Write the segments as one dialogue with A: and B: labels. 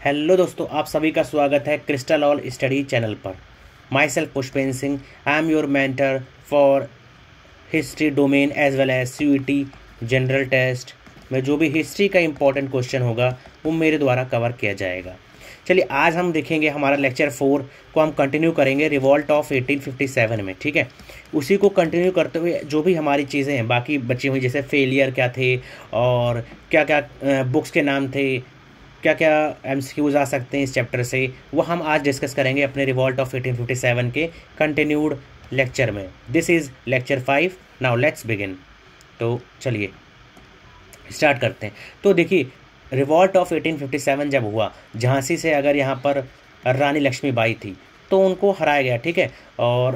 A: Hello दोस्तों, आप सभी का स्वागत है क्रिस्टल ऑल स्टडी चैनल पर। Myself Pushpendra Singh, I am your mentor for history domain as well as CUET general test में जो भी हिस्ट्री का इम्पोर्टेंट क्वेश्चन होगा वो मेरे द्वारा कवर किया जाएगा। चलिए आज हम देखेंगे हमारा लेक्चर 4 को हम कंटिन्यू करेंगे रिवॉल्ट ऑफ 1857 में। ठीक है, उसी को कंटिन्यू करते हुए जो भी हमारी चीज़ें हैं बाकी बची हुई, जैसे फेलियर क्या थे और क्या क्या बुक्स के नाम थे, क्या क्या MCQs आ सकते हैं इस चैप्टर से, वो हम आज डिस्कस करेंगे अपने रिवॉल्ट ऑफ 1857 के कंटिन्यूड लेक्चर में। This is lecture 5। Now let's begin. तो चलिए स्टार्ट करते हैं। तो देखिए, रिवॉल्ट ऑफ 1857 जब हुआ, झांसी से अगर यहाँ पर रानी लक्ष्मीबाई थी तो उनको हराया गया। ठीक है, और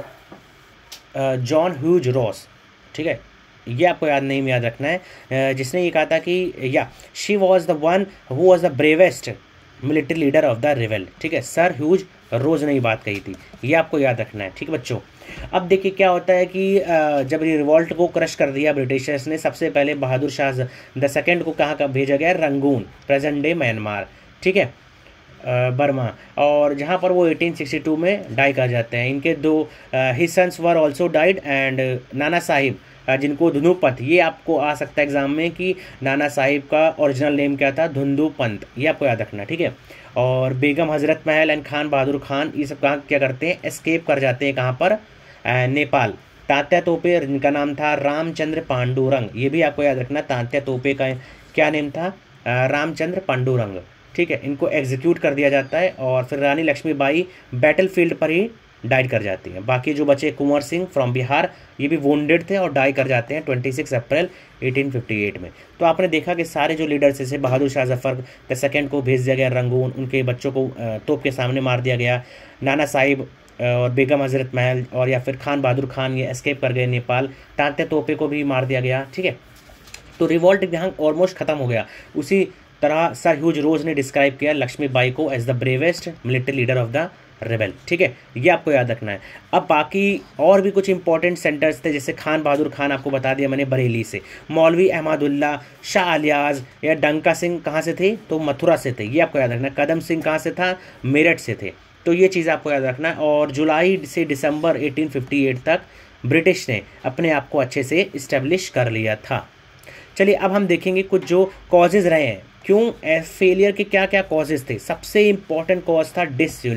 A: जॉन ह्यूज रॉस, ठीक है, ये आपको याद रखना है, जिसने ये कहा था कि she was the one who was the bravest military leader of the रिवेल। ठीक है, सर ह्यूज रोज ने ये बात कही थी, ये आपको याद रखना है। ठीक है बच्चों, अब देखिए क्या होता है कि जब ये रिवॉल्ट को क्रश कर दिया ब्रिटिशर्स ने, सबसे पहले बहादुर शाह द सेकंड को कहाँ का भेजा गया, रंगून, प्रेजेंट डे म्यांमार, ठीक है, बर्मा, और जहाँ पर वो 1862 में डाई कर जाते हैं। इनके दो his sons were also died and Nana Sahib, जिनको धुंधुपंत, ये आपको आ सकता है एग्जाम में कि नाना साहिब का ओरिजिनल नेम क्या था, धुंधुपंत, ये आपको याद रखना। ठीक है, और बेगम हजरत महल एंड खान बहादुर खान, ये सब कहाँ क्या करते हैं, एस्केप कर जाते हैं, कहाँ पर, नेपाल। तात्या तोपे, जिनका नाम था रामचंद्र पांडुरंग, ये भी आपको याद रखना, तात्या तोपे का क्या नेम था, रामचंद्र पांडुरंग। ठीक है, इनको एग्जीक्यूट कर दिया जाता है और फिर रानी लक्ष्मीबाई बैटलफील्ड पर ही डाइड कर जाती हैं। बाकी जो बचे कुंवर सिंह फ्रॉम बिहार, ये भी वोंडेड थे और डाई कर जाते हैं 26 अप्रैल 1858 में। तो आपने देखा कि सारे जो लीडर्स, जैसे बहादुर शाह जफर द सेकंड को भेज दिया गया रंगून, उनके बच्चों को तोप के सामने मार दिया गया। नाना साहिब और बेगम हजरत महल और या फिर खान बहादुर खान, ये एस्केप कर गए नेपाल। तात्या तोपे को भी मार दिया गया। ठीक है, तो रिवॉल्ट यहाँ ऑलमोस्ट खत्म हो गया। उसी तरह सर ह्यूज रोज ने डिस्क्राइब किया लक्ष्मीबाई को as the bravest military leader of the rebel. ठीक है, ये आपको याद रखना है। अब बाकी और भी कुछ इंपॉर्टेंट सेंटर्स थे, जैसे खान बहादुर खान आपको बता दिया मैंने बरेली से, मौलवी अहमदुल्ला, शाह अलियाज या डंका सिंह कहाँ से थे, तो मथुरा से थे, ये आपको याद रखना। कदम सिंह कहाँ से था, मेरठ से थे, तो ये चीज़ आपको याद रखना है। और जुलाई से दिसंबर 1858 तक ब्रिटिश ने अपने आप को अच्छे से इस्टेब्लिश कर लिया था। चलिए अब हम देखेंगे कुछ जो कॉजेज़ रहे हैं, क्यों फेलियर के क्या क्या कॉजेज़ थे। सबसे इम्पॉर्टेंट कॉज था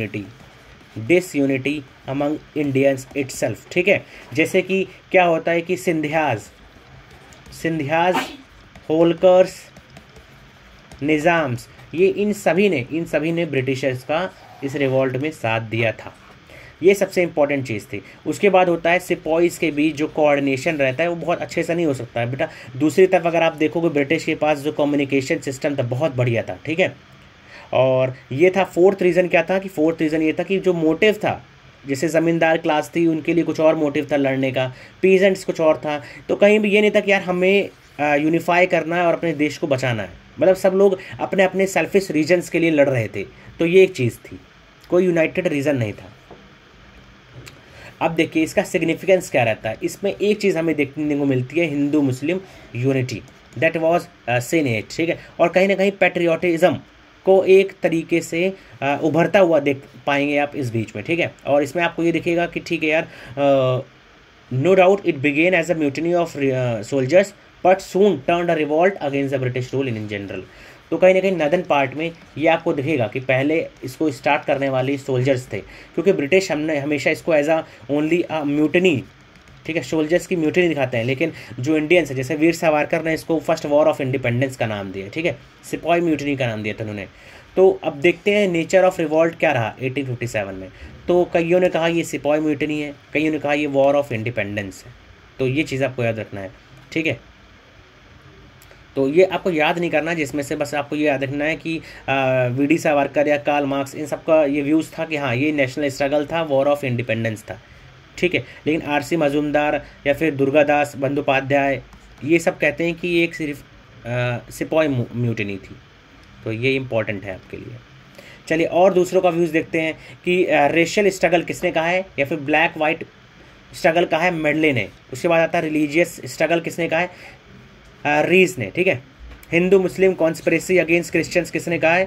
A: डिसयूनिटी अमंग इंडियंस इटसेल्फ। ठीक है, जैसे कि क्या होता है कि सिंधियाज, होलकर्स, निज़ाम्स, ये इन सभी ने ब्रिटिशर्स का इस रिवॉल्ट में साथ दिया था। ये सबसे इंपॉर्टेंट चीज़ थी। उसके बाद होता है सिपॉइज़ के बीच जो कोऑर्डिनेशन रहता है वो बहुत अच्छे से नहीं हो सकता है बेटा। दूसरी तरफ अगर आप देखोगे, ब्रिटिश के पास जो कम्युनिकेशन सिस्टम था बहुत बढ़िया था। ठीक है, और ये था फोर्थ रीज़न। क्या था कि फोर्थ रीज़न ये था कि जो मोटिव था, जैसे ज़मींदार क्लास थी उनके लिए कुछ और मोटिव था लड़ने का, पीजेंट्स कुछ और था। तो कहीं भी ये नहीं था कि यार हमें यूनिफाई करना है और अपने देश को बचाना है, मतलब सब लोग अपने अपने सेल्फिश रीजन्स के लिए लड़ रहे थे। तो ये एक चीज़ थी, कोई यूनाइटेड रीज़न नहीं था। अब देखिए इसका सिग्निफिकेंस क्या रहता है। इसमें एक चीज़ हमें देखने को मिलती है, Hindu Muslim unity, that was seen it. ठीक है, और कहीं ना कहीं पैट्रियोटिज्म को एक तरीके से उभरता हुआ देख पाएंगे आप इस बीच में। ठीक है, और इसमें आपको ये दिखेगा कि ठीक है यार, no doubt it began as a mutiny of soldiers but soon turned a revolt against the British rule in general. तो कहीं ना कहीं नदन पार्ट में ये आपको दिखेगा कि पहले इसको स्टार्ट करने वाले सोल्जर्स थे, क्योंकि ब्रिटिश हमने हमेशा इसको एज अ ओनली म्यूटनी, ठीक है, सोल्जर्स की म्यूटनी दिखाते हैं, लेकिन जो इंडियंस है, जैसे वीर सावरकर ने इसको फर्स्ट वॉर ऑफ इंडिपेंडेंस का नाम दिया। ठीक है, सिपाही म्यूटनी का नाम दिया था उन्होंने। तो अब देखते हैं नेचर ऑफ रिवॉल्ट क्या रहा 1857 में। तो कईयों ने कहा ये सिपाही म्यूटनी है, कईयों ने कहा ये वॉर ऑफ इंडिपेंडेंस है। तो ये चीज़ आपको याद रखना है। ठीक है, तो ये आपको याद नहीं करना, जिसमें से बस आपको ये याद रखना है कि वी.डी. सावरकर या कार्ल मार्क्स, इन सब का ये व्यूज़ था कि हाँ ये नेशनल स्ट्रगल था, वॉर ऑफ इंडिपेंडेंस था। ठीक है, लेकिन R.C. मजूमदार या फिर दुर्गादास बंदोपाध्याय ये सब कहते हैं कि ये एक सिर्फ सिपाही म्यूटनी थी। तो ये इंपॉर्टेंट है आपके लिए। चलिए और दूसरों का व्यूज़ देखते हैं कि रेशियल स्ट्रगल किसने कहा है, या फिर ब्लैक वाइट स्ट्रगल कहा है मेडले ने। उसके बाद आता है रिलीजियस स्ट्रगल किसने कहा है, रीस ने। ठीक है, Hindu Muslim conspiracy against Christians किसने कहा है,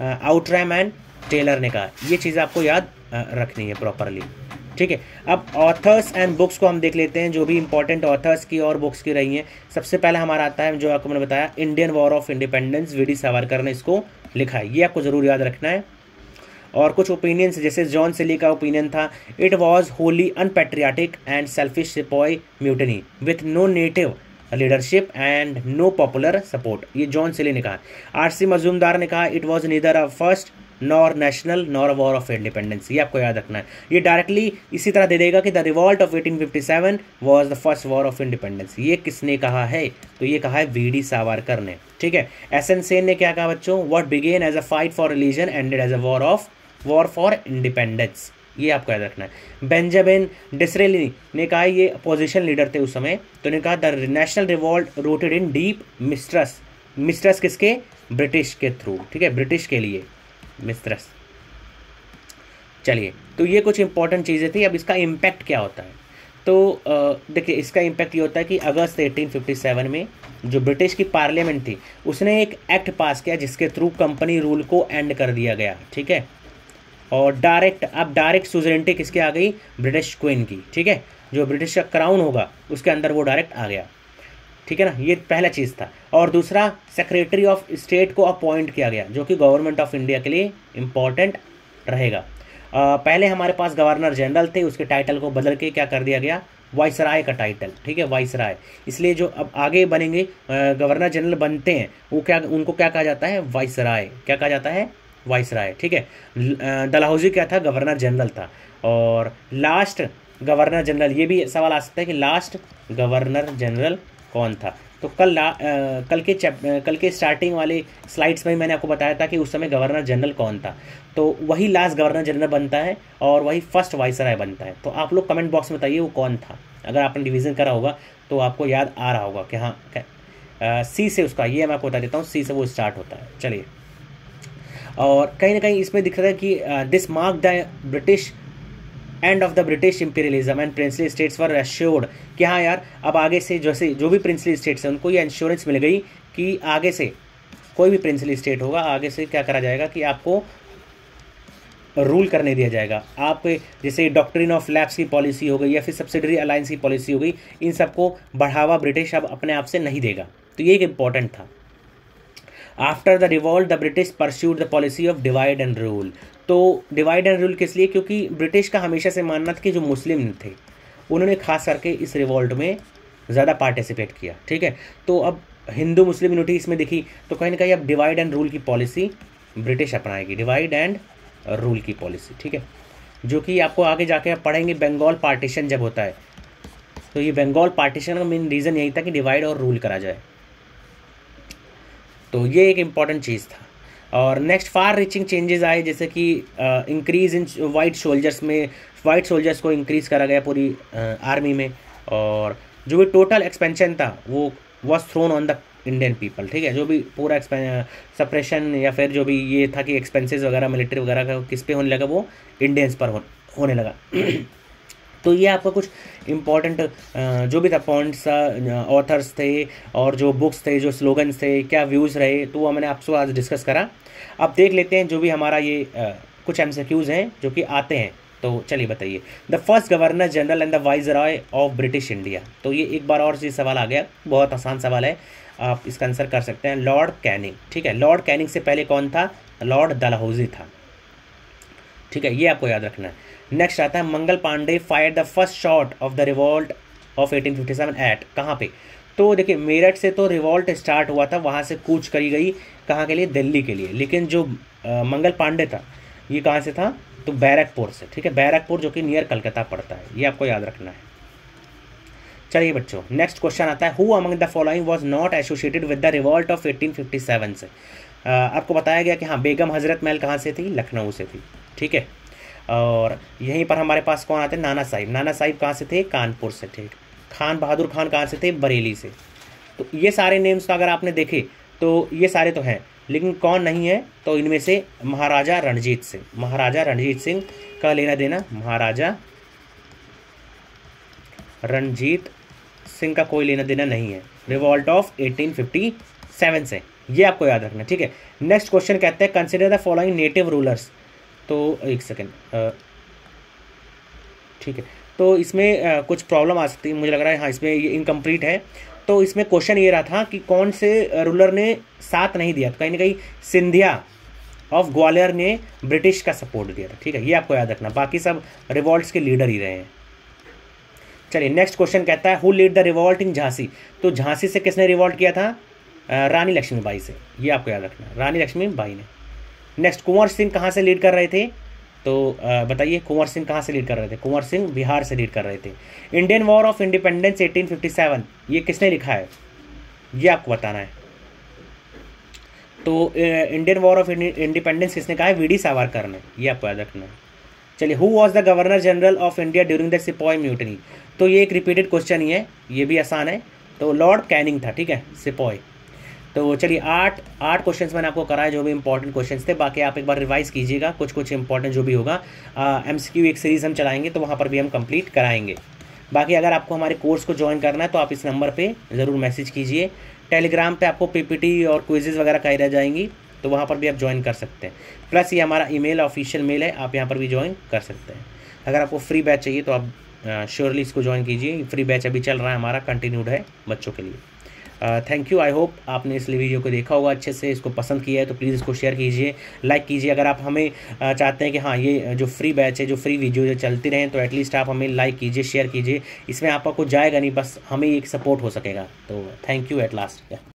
A: आउटरैम एंड टेलर ने कहा। ये चीज़ आपको याद रखनी है प्रॉपरली, ठीक है। अब ऑथर्स एंड बुक्स को हम देख लेते हैं, जो भी इंपॉर्टेंट ऑथर्स की और बुक्स की रही हैं। सबसे पहले हमारा आता है, जो आपको मैंने बताया, Indian war of independence, V D Savarkar ने इसको लिखा है, ये आपको ज़रूर याद रखना है। और कुछ ओपिनियंस, जैसे जॉन सिली का ओपिनियन था, it was wholly unpatriotic and selfish sipahi mutiny with no native leadership and no popular support, ये जॉन सिली ने कहा। आर.सी. मजूमदार ने कहा, it was neither a first nor national nor war of independence, ये आपको याद रखना है। ये डायरेक्टली इसी तरह दे देगा कि the revolt of 1857 was the first war of independence. ये किसने कहा है? तो ये कहा है वी डी सावरकर ने, ठीक है। एस.एन. सेन ने क्या कहा बच्चों? What began as a fight for religion ended as a war for independence, ये आपको याद रखना है। बेंजामिन डिसरेली ने कहा, ये अपोजिशन लीडर थे उस समय, तो ने कहा the national revolt rooted in deep mistrust किसके? ब्रिटिश के थ्रू, ठीक है, ब्रिटिश के लिए मिस्ट्रस्ट। चलिए, तो ये कुछ इंपॉर्टेंट चीज़ें थी। अब इसका इम्पैक्ट क्या होता है? तो देखिए, इसका इम्पैक्ट ये होता है कि अगस्त 1857 में जो ब्रिटिश की पार्लियामेंट थी, उसने एक एक्ट पास किया जिसके थ्रू कंपनी रूल को एंड कर दिया गया, ठीक है। और डायरेक्ट सुजरेंटी किसकी आ गई? ब्रिटिश क्वीन की, ठीक है। जो ब्रिटिश का क्राउन होगा उसके अंदर वो डायरेक्ट आ गया, ठीक है ना। ये पहला चीज़ था। और दूसरा, सेक्रेटरी ऑफ स्टेट को अपॉइंट किया गया, जो कि गवर्नमेंट ऑफ इंडिया के लिए इम्पॉर्टेंट रहेगा। पहले हमारे पास गवर्नर जनरल थे, उसके टाइटल को बदल के क्या कर दिया गया? वाइसराय का टाइटल, ठीक है, वाइसराय। इसलिए जो अब आगे बनेंगे गवर्नर जनरल बनते हैं, उनको क्या कहा जाता है? वाइसराय। क्या कहा जाता है? वाइसराय, ठीक है। डलहौजी क्या था? गवर्नर जनरल था। और लास्ट गवर्नर जनरल, ये भी सवाल आ सकता है कि लास्ट गवर्नर जनरल कौन था? तो कल के स्टार्टिंग वाले स्लाइड्स में मैंने आपको बताया था कि उस समय गवर्नर जनरल कौन था, तो वही लास्ट गवर्नर जनरल बनता है और वही फर्स्ट वाइसराय बनता है। तो आप लोग कमेंट बॉक्स में बताइए वो कौन था। अगर आपने डिवीज़न करा होगा तो आपको याद आ रहा होगा कि हाँ, सी से उसका, ये मैं आपको बता देता हूँ, सी से वो स्टार्ट होता है। चलिए, और कहीं ना कहीं इसमें दिख रहा है कि this mark the British end of the British imperialism and princely states were assured, कि हाँ यार, अब आगे से जैसे जो भी प्रिंसली स्टेट्स हैं उनको ये इंश्योरेंस मिल गई कि आगे से कोई भी प्रिंसली स्टेट होगा, आगे से क्या करा जाएगा कि आपको रूल करने दिया जाएगा। आप जैसे डॉक्ट्रिन ऑफ लैप्स की पॉलिसी हो गई या फिर सब्सिडरी अलायंस की पॉलिसी हो गई, इन सबको बढ़ावा ब्रिटिश अब अपने आप से नहीं देगा। तो ये एक इम्पॉर्टेंट था। After the revolt the British pursued the policy of divide and rule. तो डिवाइड एंड रूल किस लिए? क्योंकि ब्रिटिश का हमेशा से मानना था कि जो मुस्लिम थे उन्होंने खास करके इस रिवॉल्ट में ज़्यादा पार्टिसिपेट किया, ठीक है। तो अब हिंदू मुस्लिम यूनिटी इसमें दिखी, तो कहीं ना कहीं अब डिवाइड एंड रूल की पॉलिसी ब्रिटिश अपनाएगी, डिवाइड एंड रूल की पॉलिसी, ठीक है। जो कि आपको आगे जाके आप पढ़ेंगे, बंगाल पार्टीशन जब होता है, तो ये बंगाल पार्टीशन का मेन रीज़न यही था कि डिवाइड और रूल करा जाए। तो ये एक इम्पॉर्टेंट चीज़ था। और नेक्स्ट फार रीचिंग चेंजेस आए, जैसे कि इंक्रीज इन वाइट सोल्जर्स को इंक्रीज़ करा गया पूरी आर्मी में। और जो भी टोटल एक्सपेंशन था वो was thrown on the Indian people, ठीक है। जो भी पूरा सप्रेशन या फिर जो भी ये था कि एक्सपेंसेस वगैरह मिलिट्री वगैरह का किस पे होने लगा, वो इंडियंस पर होने लगा। तो ये आपका कुछ इम्पॉर्टेंट जो भी था पॉइंट्स, ऑथर्स थे और जो बुक्स थे, जो स्लोगन्स थे, क्या व्यूज़ रहे, तो वो मैंने आपसे आज डिस्कस करा। अब देख लेते हैं जो भी हमारा ये कुछ MCQs हैं जो कि आते हैं। तो चलिए बताइए, the first governor general and the viceroy of British India. तो ये एक बार और ये सवाल आ गया, बहुत आसान सवाल है, आप इसका आंसर कर सकते हैं। लॉर्ड कैनिंग, ठीक है। लॉर्ड कैनिंग से पहले कौन था? लॉर्ड डलहौजी था, ठीक है, ये आपको याद रखना है। नेक्स्ट आता है Mangal Pandey fire the first shot of the revolt of 1857 at, कहाँ पे? तो देखिए, मेरठ से तो रिवॉल्ट स्टार्ट हुआ था, वहाँ से कूच करी गई कहाँ के लिए? दिल्ली के लिए। लेकिन जो मंगल पांडे था ये कहाँ से था? तो बैरकपुर से, ठीक है, बैरकपुर जो कि नियर कलकत्ता पड़ता है, ये आपको याद रखना है। चलिए बच्चों, नेक्स्ट क्वेश्चन आता है, who among the following was not associated with the revolt of 1857 से। आपको बताया गया कि हाँ, बेगम हजरत महल कहाँ से थी? लखनऊ से थी, ठीक है। और यहीं पर हमारे पास कौन आते हैं? नाना साहिब। नाना साहिब कहाँ से थे? कानपुर से थे। खान बहादुर खान कहाँ से थे? बरेली से। तो ये सारे नेम्स अगर आपने देखे तो ये सारे तो हैं, लेकिन कौन नहीं है? तो इनमें से महाराजा रणजीत सिंह। महाराजा रणजीत सिंह का लेना देना, महाराजा रणजीत सिंह का कोई लेना देना नहीं है रिवॉल्ट ऑफ 1857 से, ये आपको याद रखना, ठीक है। नेक्स्ट क्वेश्चन कहते हैं consider the following native rulers. तो एक सेकेंड, ठीक है, तो इसमें कुछ प्रॉब्लम आ सकती है, मुझे लग रहा है हाँ इसमें ये इनकम्प्लीट है। तो इसमें क्वेश्चन ये रहा था कि कौन से रूलर ने साथ नहीं दिया, तो कहीं ना कहीं सिंधिया ऑफ ग्वालियर ने ब्रिटिश का सपोर्ट दिया था, ठीक है, ये आपको याद रखना। बाकी सब रिवॉल्ट्स के लीडर ही रहे हैं। चलिए नेक्स्ट क्वेश्चन कहता है who lead the revolt in Jhansi. तो झांसी से किसने रिवॉल्ट किया था? रानी लक्ष्मीबाई से, ये आपको याद रखना, रानी लक्ष्मीबाई ने। नेक्स्ट कुंवर सिंह कहाँ से लीड कर रहे थे? तो बताइए कुंवर सिंह कहाँ से लीड कर रहे थे? कुंवर सिंह बिहार से लीड कर रहे थे। इंडियन वॉर ऑफ इंडिपेंडेंस 1857 ये किसने लिखा है? ये आपको बताना है। तो इंडियन वॉर ऑफ इंडिपेंडेंस किसने कहा है? वीडी सावरकर ने, ये आपको याद रखना है। चलिए who was the governor general of India during the sepoy mutiny. तो ये एक रिपीटेड क्वेश्चन ही है, ये भी आसान है। तो लॉर्ड कैनिंग था, ठीक है, सिपॉय। तो चलिए आठ क्वेश्चंस मैंने आपको कराए जो भी इंपॉर्टेंट क्वेश्चंस थे। बाकी आप एक बार रिवाइज कीजिएगा, कुछ इंपॉर्टेंट जो भी होगा। MCQ एक सीरीज़ हम चलाएंगे तो वहाँ पर भी हम कंप्लीट कराएंगे। बाकी अगर आपको हमारे कोर्स को ज्वाइन करना है तो आप इस नंबर पे ज़रूर मैसेज कीजिए। टेलीग्राम पे आपको PPT और क्विजेज़ वगैरह कराई रह जाएंगी, तो वहाँ पर भी आप ज्वाइन कर सकते हैं। प्लस ये हमारा ईमेल ऑफिशियल मेल है, आप यहाँ पर भी ज्वाइन कर सकते हैं। अगर आपको फ्री बैच चाहिए तो आप श्योरली इसको ज्वाइन कीजिए। फ्री बैच अभी चल रहा है हमारा, कंटिन्यूड है बच्चों के लिए। Thank you. आई होप आपने इस वीडियो को देखा होगा अच्छे से, इसको पसंद किया है तो प्लीज़ इसको शेयर कीजिए, लाइक कीजिए। अगर आप हमें चाहते हैं कि हाँ ये जो फ्री बैच है, जो फ्री वीडियो जो चलती रहें, तो एटलीस्ट आप हमें लाइक कीजिए, शेयर कीजिए। इसमें आपका कुछ जाएगा नहीं, बस हमें एक सपोर्ट हो सकेगा। तो थैंक यू एट लास्ट।